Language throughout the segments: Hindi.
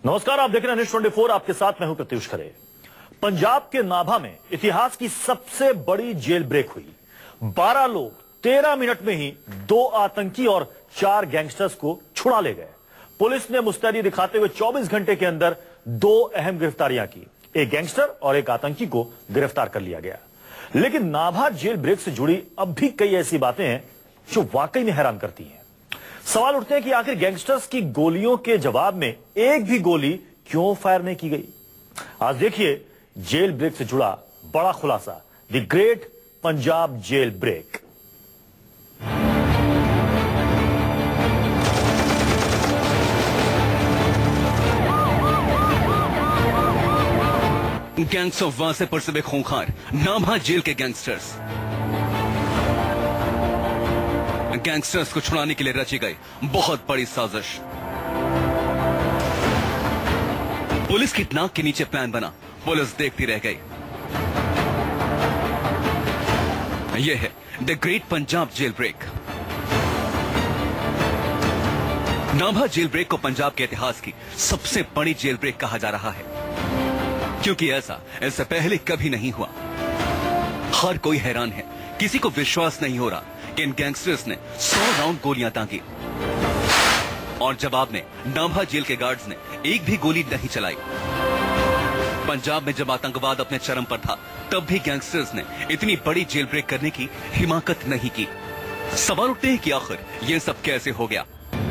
नमस्कार, आप देख रहे हैं न्यूज़ 24। आपके साथ मैं हूं प्रत्युष खरे। पंजाब के नाभा में इतिहास की सबसे बड़ी जेल ब्रेक हुई। 12 लोग 13 मिनट में ही 2 आतंकी और 4 गैंगस्टर्स को छुड़ा ले गए। पुलिस ने मुस्तैदी दिखाते हुए 24 घंटे के अंदर 2 अहम गिरफ्तारियां की। एक गैंगस्टर और एक आतंकी को गिरफ्तार कर लिया गया। लेकिन नाभा जेल ब्रेक से जुड़ी अब भी कई ऐसी बातें हैं जो वाकई में हैरान करती हैं। सवाल उठते हैं कि आखिर गैंगस्टर्स की गोलियों के जवाब में एक भी गोली क्यों फायर नहीं की गई। आज देखिए जेल ब्रेक से जुड़ा बड़ा खुलासा, the great Punjab jail break. Gangs of Wasseypur से खूंखार नाभा जेल के गैंगस्टर्स को छुड़ाने के लिए रची गई बहुत बड़ी साजिश। पुलिस की नाक के नीचे प्लान बना, पुलिस देखती रह गई। यह है the great Punjab jail break. Nabha jail break को पंजाब के इतिहास की सबसे बड़ी जेल ब्रेक कहा जा रहा है, क्योंकि ऐसा इससे पहले कभी नहीं हुआ। हर कोई हैरान है, किसी को विश्वास नहीं हो रहा कि इन गैंगस्टर्स ने 100 राउंड गोलियां दागी और जवाब में नाभा जेल के गार्ड्स ने एक भी गोली नहीं चलाई। पंजाब में जब आतंकवाद अपने चरम पर था, तब भी गैंगस्टर्स ने इतनी बड़ी जेल ब्रेक करने की हिमाकत नहीं की। सवाल उठते हैं कि आखिर यह सब कैसे हो गया,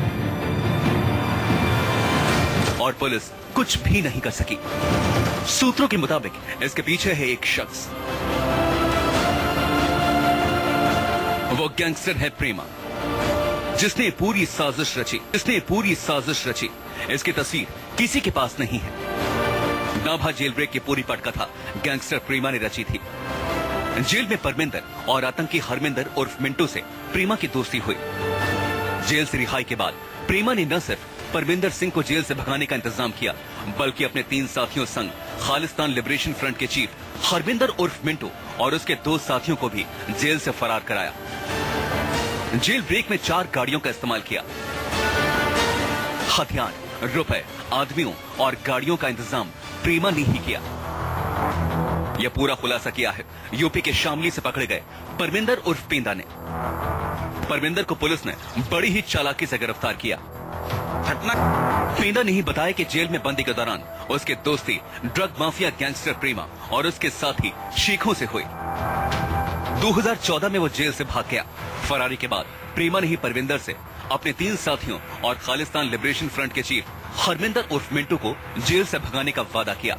और पुलिस कुछ भी नहीं कर सकी। सूत्रों के मुताबिक इसके पीछे है एक शख्स। वो गैंगस्टर है प्रेमा, जिसने पूरी साजिश रची। इसकी तस्वीर किसी के पास नहीं है। नाभा जेल ब्रेक की पूरी पटकथा गैंगस्टर प्रेमा ने रची थी। जेल में परमिंदर और आतंकी हरमिंदर उर्फ मिंटू से प्रेमा की दोस्ती हुई। जेल से रिहाई के बाद प्रेमा ने न सिर्फ परमिंदर सिंह को जेल से भगाने का इंतजाम किया, बल्कि अपने 3 साथियों संग खालिस्तान लिबरेशन फ्रंट के चीफ हरमिंदर उर्फ मिंटू और उसके 2 साथियों को भी जेल से फरार कराया। जेल ब्रेक में 4 गाड़ियों का इस्तेमाल किया। हथियार, रुपए, आदमियों और गाड़ियों का इंतजाम प्रेमा ने ही किया। यह पूरा खुलासा किया है यूपी के शामली से पकड़े गए परमिंदर उर्फ पेंदा ने। परमिंदर को पुलिस ने बड़ी ही चालाकी से गिरफ्तार किया। पेंदा ने ही बताया कि जेल में बंदी के दौरान उसके दोस्ती ड्रग माफिया गैंगस्टर प्रेमा और उसके साथी शेखों से हुई। 2014 में वो जेल से भाग गया। फरारी के बाद प्रेमा ने ही परविंदर से अपने 3 साथियों और खालिस्तान लिबरेशन फ्रंट के चीफ हरमिंदर उर्फ मिंटू को जेल से भगाने का वादा किया।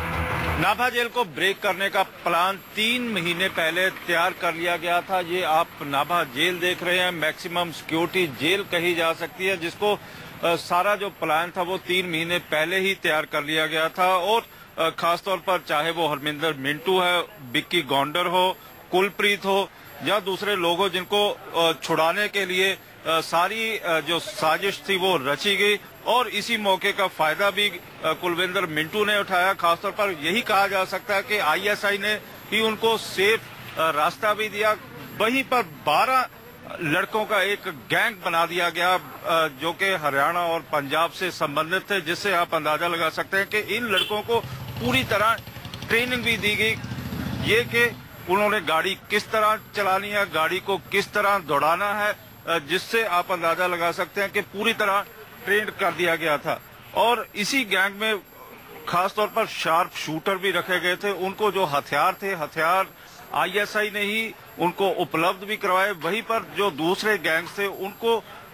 नाभा जेल को ब्रेक करने का प्लान 3 महीने पहले तैयार कर लिया गया था। ये आप नाभा जेल देख रहे हैं, मैक्सिमम सिक्योरिटी जेल कही जा सकती है, जिसको सारा जो प्लान था वो 3 महीने पहले ही तैयार कर लिया गया था। और खासतौर पर चाहे वो हरमिंदर मिंटू है, बिक्की गौंडर हो, कुलप्रीत हो या दूसरे लोग हो, जिनको छुड़ाने के लिए सारी जो साजिश थी वो रची गई। और इसी मौके का फायदा भी कुलविंदर मिंटू ने उठाया। खासतौर पर यही कहा जा सकता है कि आईएसआई ने ही उनको सेफ रास्ता भी दिया। वहीं पर 12 लड़कों का एक गैंग बना दिया गया, जो कि हरियाणा और पंजाब से संबंधित थे, जिससे आप अंदाजा लगा सकते हैं कि इन लड़कों को पूरी तरह ट्रेनिंग भी दी गई, ये कि उन्होंने गाड़ी किस तरह चलानी है, गाड़ी को किस तरह दौड़ाना है, जिससे आप अंदाजा लगा सकते हैं कि पूरी तरह ट्रेन कर दिया गया था। और इसी गैंग में खासतौर पर शार्प शूटर भी रखे गए थे। उनको जो हथियार आईएसआई ने ही उनको उपलब्ध भी करवाए। वहीं पर जो दूसरे गैंग थे उनको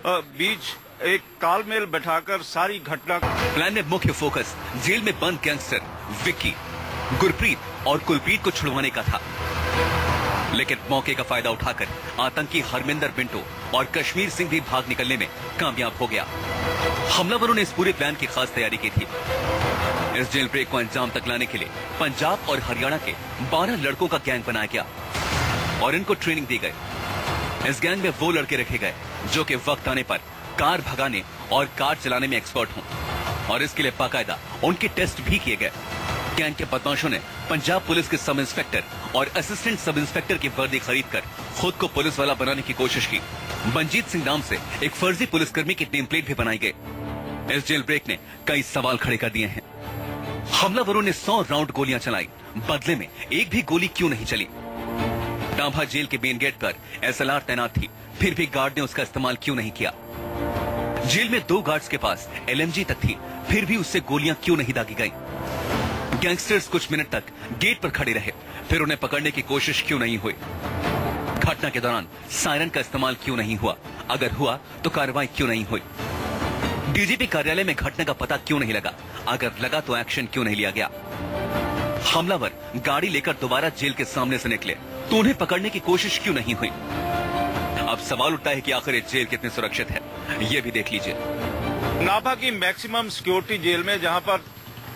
बीच एक तालमेल बैठाकर सारी घटना। प्लान में मुख्य फोकस जेल में बंद गैंगस्टर विक्की, गुरप्रीत और कुलप्रीत को छुड़वाने का था। लेकिन मौके का फायदा उठाकर आतंकी हरमिंदर मिंटू और कश्मीर सिंह भी भाग निकलने में कामयाब हो गया। हमलावरों ने इस पूरे प्लान की खास तैयारी की थी। इस जेल ब्रेक को अंजाम तक लाने के लिए पंजाब और हरियाणा के 12 लड़कों का गैंग बनाया गया और इनको ट्रेनिंग दी गई। इस गैंग में वो लड़के रखे गए जो कि वक्त आने पर कार भगाने और कार चलाने में एक्सपर्ट हों, और इसके लिए बाकायदा उनके टेस्ट भी किए गए। गैंग के बदमाशों ने पंजाब पुलिस के सब इंस्पेक्टर और असिस्टेंट सब इंस्पेक्टर की वर्दी खरीदकर खुद को पुलिस वाला बनाने की कोशिश की। मंजीत सिंह नाम से एक फर्जी पुलिसकर्मी की नेम प्लेट भी बनाई गई। इस जेल ब्रेक ने कई सवाल खड़े कर दिए हैं। हमलावरों ने 100 राउंड गोलियां चलाई, बदले में एक भी गोली क्यों नहीं चली? नाभा जेल के मेन गेट पर SLR तैनात थी, फिर भी गार्ड ने उसका इस्तेमाल क्यों नहीं किया? जेल में 2 गार्ड्स के पास LMG तक थी, फिर भी उससे गोलियां क्यों नहीं दागी गई? गैंगस्टर्स कुछ मिनट तक गेट पर खड़े रहे, फिर उन्हें पकड़ने की कोशिश क्यों नहीं हुई? घटना के दौरान सायरन का इस्तेमाल क्यों नहीं हुआ? अगर हुआ तो कार्रवाई क्यों नहीं हुई? DGP कार्यालय में घटना का पता क्यों नहीं लगा? अगर लगा तो एक्शन क्यों नहीं लिया गया? हमलावर गाड़ी लेकर दोबारा जेल के सामने से निकले तो उन्हें पकड़ने की कोशिश क्यों नहीं हुई? अब सवाल उठता है कि आखिर ये जेल कितनी सुरक्षित है, ये भी देख लीजिए। नाभा की मैक्सिमम सिक्योरिटी जेल में जहां पर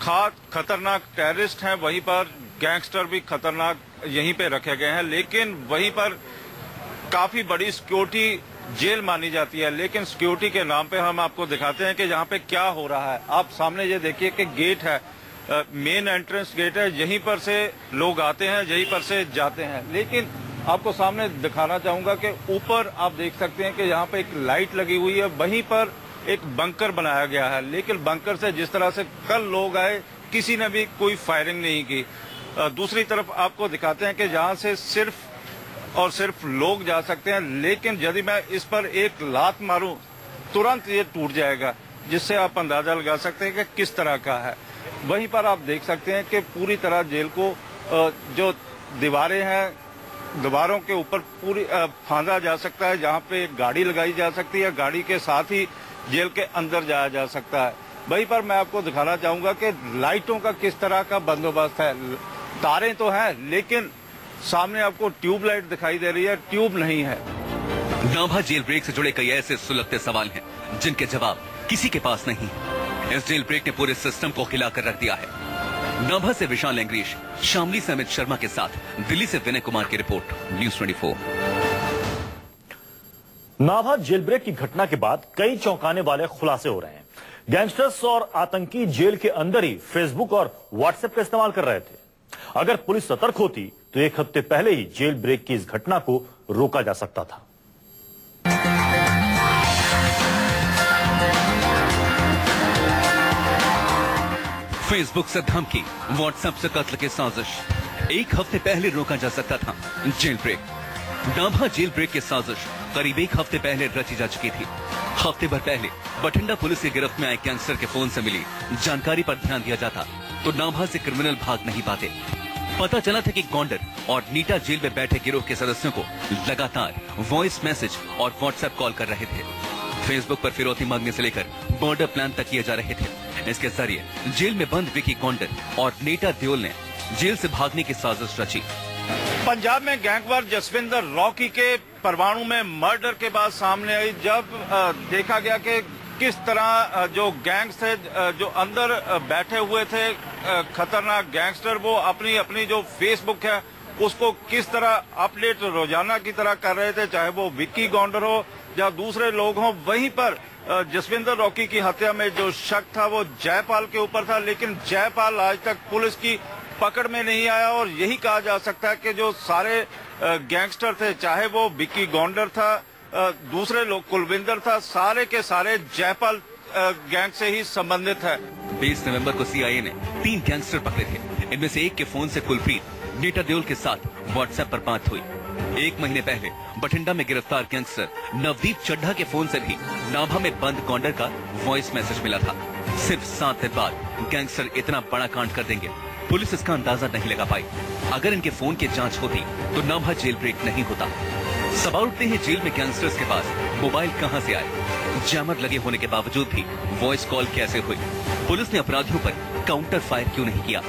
खतरनाक टेररिस्ट हैं, वहीं पर गैंगस्टर भी खतरनाक यहीं पे रखे गए हैं, लेकिन वहीं पर काफी बड़ी सिक्योरिटी जेल मानी जाती है। लेकिन सिक्योरिटी के नाम पे हम आपको दिखाते हैं कि यहाँ पे क्या हो रहा है। आप सामने ये देखिए कि गेट है, मेन एंट्रेंस गेट है, यहीं पर से लोग आते हैं, यहीं पर से जाते हैं। लेकिन आपको सामने दिखाना चाहूंगा कि ऊपर आप देख सकते हैं कि यहाँ पे एक लाइट लगी हुई है, वहीं पर एक बंकर बनाया गया है। लेकिन बंकर से जिस तरह से कल लोग आए, किसी ने भी कोई फायरिंग नहीं की। दूसरी तरफ आपको दिखाते हैं कि जहाँ से सिर्फ और सिर्फ लोग जा सकते हैं, लेकिन यदि मैं इस पर एक लात मारूं तुरंत ये टूट जाएगा, जिससे आप अंदाजा लगा सकते हैं कि किस तरह का है। वहीं पर आप देख सकते हैं कि पूरी तरह जेल को जो दीवारें हैं, दीवारों के ऊपर पूरी फांदा जा सकता है, जहाँ पे एक गाड़ी लगाई जा सकती है, गाड़ी के साथ ही जेल के अंदर जाया जा सकता है। वहीं पर मैं आपको दिखाना चाहूंगा कि लाइटों का किस तरह का बंदोबस्त है। तारें तो हैं, लेकिन सामने आपको ट्यूब लाइट दिखाई दे रही है, ट्यूब नहीं है। नाभा जेल ब्रेक से जुड़े कई ऐसे सुलगते सवाल हैं जिनके जवाब किसी के पास नहीं। इस जेल ब्रेक ने पूरे सिस्टम को हिलाकर रख दिया है। नाभा से विशाल लैंग्रीश, शामली से अमित शर्मा के साथ दिल्ली से विनय कुमार की रिपोर्ट, न्यूज़ 24। नाभा जेल ब्रेक की घटना के बाद कई चौंकाने वाले खुलासे हो रहे हैं। गैंगस्टर्स और आतंकी जेल के अंदर ही फेसबुक और व्हाट्सएप का इस्तेमाल कर रहे थे। अगर पुलिस सतर्क होती तो 1 हफ्ते पहले ही जेल ब्रेक की इस घटना को रोका जा सकता था। फेसबुक से धमकी, व्हाट्सएप से कत्ल की साजिश, 1 हफ्ते पहले रोका जा सकता था jail break. Nabha jail break की साजिश करीब 1 हफ्ते पहले रची जा चुकी थी। हफ्ते भर पहले बठिंडा पुलिस की गिरफ्त में आए गैंगस्टर के फोन से मिली जानकारी पर ध्यान दिया जाता तो नाभा से क्रिमिनल भाग नहीं पाते। पता चला था कि गोंडर और नीटा जेल में बैठे गिरोह के सदस्यों को लगातार वॉइस मैसेज और व्हाट्सएप कॉल कर रहे थे। फेसबुक पर फिरौती मांगने से लेकर मर्डर प्लान तक किए जा रहे थे। इसके जरिए जेल में बंद विकी गोंडर और नीटा देओल ने जेल से भागने की साजिश रची। पंजाब में गैंगवार जसविंदर रॉकी के परवाणु में मर्डर के बाद सामने आई, जब देखा गया कि किस तरह जो गैंग्स थे, जो अंदर बैठे हुए थे खतरनाक गैंगस्टर, वो अपनी अपनी जो फेसबुक है उसको किस तरह अपडेट रोजाना की तरह कर रहे थे, चाहे वो विक्की गोंडर हो या दूसरे लोग हों। वहीं पर जसविंदर रॉकी की हत्या में जो शक था वो जयपाल के ऊपर था, लेकिन जयपाल आज तक पुलिस की पकड़ में नहीं आया। और यही कहा जा सकता है कि जो सारे गैंगस्टर थे, चाहे वो विक्की गोंडर था, दूसरे लोग कुलविंदर था, सारे के सारे जयपाल गैंग से ही संबंधित है। 20 नवंबर को CIA ने 3 गैंगस्टर पकड़े थे। इनमें से एक के फोन से कुलप्रीत, नीटा देओल के साथ व्हाट्सएप पर बात हुई। 1 महीने पहले बठिंडा में गिरफ्तार गैंगस्टर नवदीप चड्ढा के फोन से भी नाभा में बंद गोंडर का वॉइस मैसेज मिला था। सिर्फ 7 दिन बाद गैंगस्टर इतना बड़ा कांड कर देंगे, पुलिस इसका अंदाजा नहीं लगा पाई। अगर इनके फोन की जांच होती तो नाभा जेल ब्रेक नहीं होता। सवाल उठते हैं, जेल में गैंगस्टर्स के पास मोबाइल कहां से आए? जैमर लगे होने के बावजूद भी वॉइस कॉल कैसे हुई? पुलिस ने अपराधियों पर काउंटर फायर क्यों नहीं किया?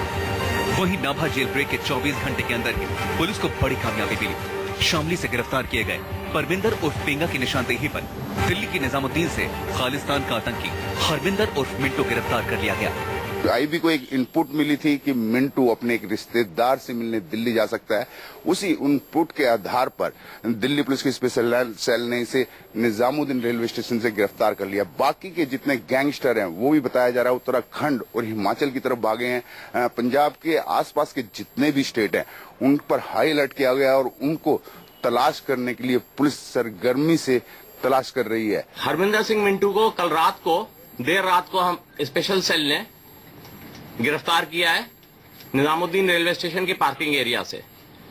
वहीं नाभा जेल ब्रेक के 24 घंटे के अंदर ही पुलिस को बड़ी कामयाबी मिली। शामली से गिरफ्तार किए गए परविंदर उर्फ पेंगा की निशानदेही पर दिल्ली की निजामुद्दीन से खालिस्तान का आतंकी हरविंदर उर्फ मिंटू गिरफ्तार कर लिया गया। आईबी को एक इनपुट मिली थी कि मिंटू अपने एक रिश्तेदार से मिलने दिल्ली जा सकता है। उसी इनपुट के आधार पर दिल्ली पुलिस की स्पेशल सेल ने इसे निजामुद्दीन रेलवे स्टेशन से गिरफ्तार कर लिया। बाकी के जितने गैंगस्टर हैं वो भी बताया जा रहा है उत्तराखंड और हिमाचल की तरफ भागे हैं। पंजाब के आसपास के जितने भी स्टेट हैं उन पर हाई अलर्ट किया गया और उनको तलाश करने के लिए पुलिस सरगर्मी से तलाश कर रही है। हरविंदर सिंह मिंटू को कल रात को देर रात को हम स्पेशल सेल ने गिरफ्तार किया है निजामुद्दीन रेलवे स्टेशन के पार्किंग एरिया से।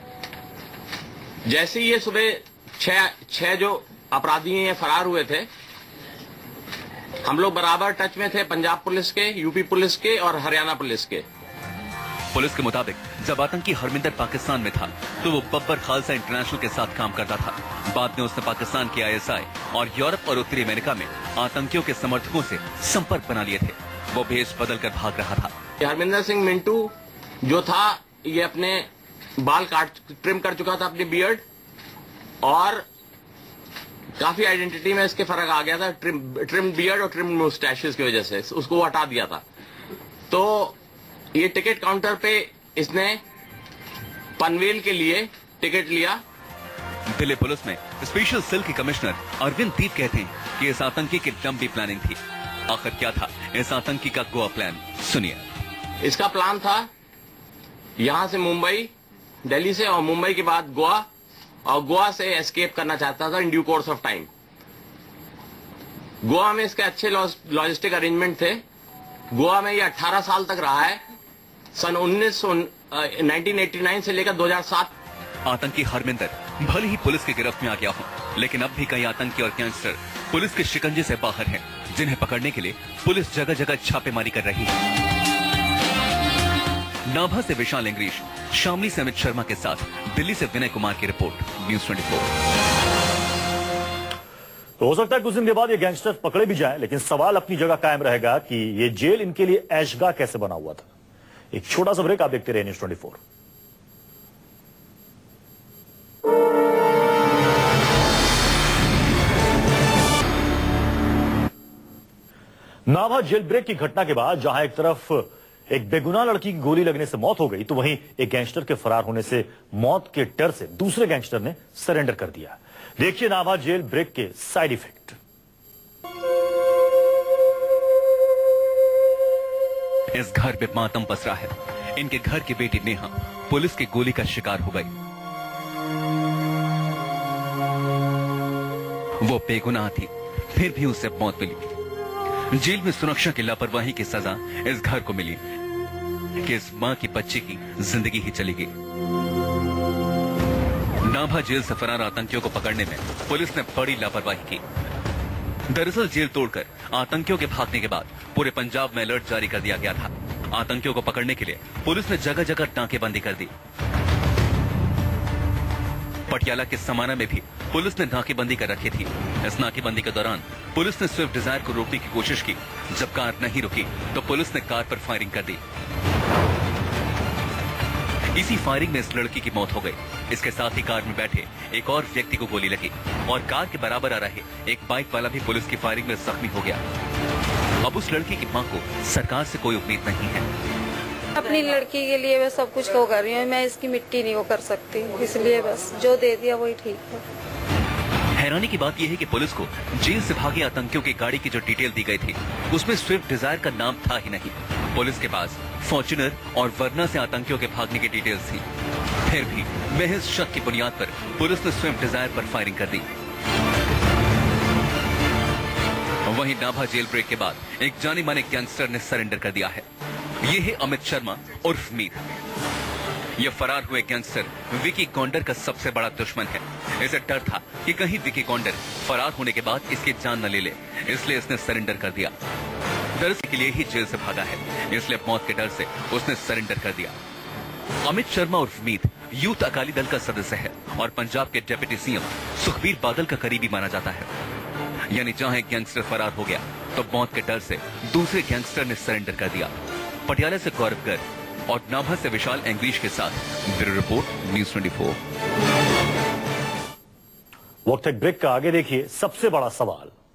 जैसे ही ये सुबह छह जो अपराधी हैं ये फरार हुए थे, हम लोग बराबर टच में थे पंजाब पुलिस के, यूपी पुलिस के और हरियाणा पुलिस के। पुलिस के मुताबिक जब आतंकी हरमिंदर पाकिस्तान में था तो वो बब्बर खालसा इंटरनेशनल के साथ काम करता था। बाद में उसने पाकिस्तान के ISI और यूरोप और उत्तरी अमेरिका में आतंकियों के समर्थकों से संपर्क बना लिए थे। वो भेष बदल कर भाग रहा था। हरमिंदर सिंह मिंटू जो था ये अपने बाल ट्रिम कर चुका था, अपनी बियर्ड, और काफी आइडेंटिटी में इसके फर्क आ गया था। ट्रिम बियर्ड और ट्रिम मुस्टैशेस की वजह से उसको वो हटा दिया था। तो ये टिकट काउंटर पे इसने पनवेल के लिए टिकट लिया। दिल्ली पुलिस में स्पेशल सेल के कमिश्नर अरविंद दीप कहते हैं कि इस आतंकी की लंबी प्लानिंग थी। आखिर क्या था इस आतंकी का गोवा प्लान, सुनिए। इसका प्लान था यहां से मुंबई, दिल्ली से, और मुंबई के बाद गोवा, और गोवा से एस्केप करना चाहता था in due course of time. Goa में इसके अच्छे लॉजिस्टिक अरेंजमेंट थे। गोवा में ये 18 साल तक रहा है, सन 1989 से लेकर 2007। आतंकी हरमिंदर भले ही पुलिस की गिरफ्त में आ गया हो, लेकिन अब भी कई आतंकी और गैंगस्टर पुलिस के शिकंजे से बाहर हैं, जिन्हें पकड़ने के लिए पुलिस जगह जगह छापेमारी कर रही है। नाभा से विशाल इंग्लिश, शामली से अमित शर्मा के साथ दिल्ली से विनय कुमार की रिपोर्ट, न्यूज़ 24। तो हो सकता है कुछ दिन के बाद ये गैंगस्टर पकड़े भी जाएं, लेकिन सवाल अपनी जगह कायम रहेगा कि ये जेल इनके लिए ऐशगाह कैसे बना हुआ था। एक छोटा सा ब्रेक, आप देखते रहे न्यूज़ 24। नाभा जेल ब्रेक की घटना के बाद जहां एक तरफ एक बेगुनाह लड़की की गोली लगने से मौत हो गई, तो वहीं एक गैंगस्टर के फरार होने से मौत के डर से दूसरे गैंगस्टर ने सरेंडर कर दिया। देखिए नाभा जेल ब्रेक के साइड इफेक्ट। इस घर पे मातम पसरा है। इनके घर की बेटी नेहा पुलिस की गोली का शिकार हो गई। वो बेगुनाह थी, फिर भी उसे मौत मिली। जेल में सुरक्षा की लापरवाही की सजा इस घर को मिली कि इस मां की बच्ची की जिंदगी ही चली गई। नाभा जेल से फरार आतंकियों को पकड़ने में पुलिस ने बड़ी लापरवाही की। दरअसल जेल तोड़कर आतंकियों के भागने के बाद पूरे पंजाब में अलर्ट जारी कर दिया गया था। आतंकियों को पकड़ने के लिए पुलिस ने जगह जगह नाकेबंदी कर दी। पटियाला के समाना में भी पुलिस ने नाकेबंदी कर रखी थी। इस नाकेबंदी के दौरान पुलिस ने स्विफ्ट डिजायर को रोकने की कोशिश की। जब कार नहीं रुकी तो पुलिस ने कार पर फायरिंग कर दी। इसी फायरिंग में इस लड़की की मौत हो गई। इसके साथ ही कार में बैठे एक और व्यक्ति को गोली लगी और कार के बराबर आ रहे एक बाइक वाला भी पुलिस की फायरिंग में जख्मी हो गया। अब उस लड़की की मां को सरकार से कोई उम्मीद नहीं है। अपनी लड़की के लिए मैं सब कुछ कर रही हूँ, मैं इसकी मिट्टी नहीं वो कर सकती, इसलिए बस जो दे दिया वही ठीक है। हैरानी की बात यह है कि पुलिस को जेल से भागे आतंकियों की गाड़ी की जो डिटेल दी गई थी उसमें स्विफ्ट डिजायर का नाम था ही नहीं। पुलिस के पास फॉर्च्यूनर और वर्ना से आतंकियों के भागने की डिटेल्स थी। फिर भी महज शक की बुनियाद पर पुलिस ने स्विफ्ट डिजायर पर फायरिंग कर दी। वहीं नाभा जेल ब्रेक के बाद एक जाने माने गैंगस्टर ने सरेंडर कर दिया है। ये है अमित शर्मा उर्फ मीर। यह फरार हुए गैंगस्टर विकी कौंडर का सबसे बड़ा दुश्मन है। इसे डर था कि कहीं विकी कौंडर फरार होने के बाद इसकी जान न ले ले, इसलिए इसने सरेंडर कर दिया। दरअसल के लिए ही जेल से भागा है, इसलिए मौत के डर से उसने सरेंडर कर दिया। अमित शर्मा उर्फ मीर यूथ अकाली दल का सदस्य है और पंजाब के डिप्टी सीएम सुखबीर बादल का करीबी माना जाता है। यानी जहां एक गैंगस्टर फरार हो गया तो मौत के डर से दूसरे गैंगस्टर ने सरेंडर कर दिया। पटियाला से गौरव गर्ग और नाभा से विशाल इंग्लिश के साथ ब्यूरो रिपोर्ट, न्यूज़ 24। वक्त एक ब्रेक का, आगे देखिए सबसे बड़ा सवाल।